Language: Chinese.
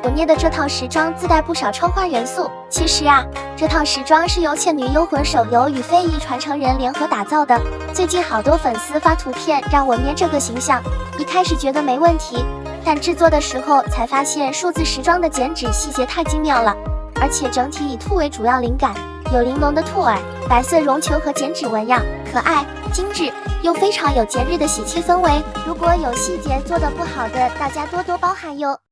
我捏的这套时装自带不少超话元素。其实啊，这套时装是由《倩女幽魂》手游与非遗传承人联合打造的。最近好多粉丝发图片让我捏这个形象，一开始觉得没问题，但制作的时候才发现数字时装的剪纸细节太精妙了，而且整体以兔为主要灵感，有玲珑的兔耳、白色绒球和剪纸纹样，可爱精致，又非常有节日的喜气氛围。如果有细节做得不好的，大家多多包涵哟。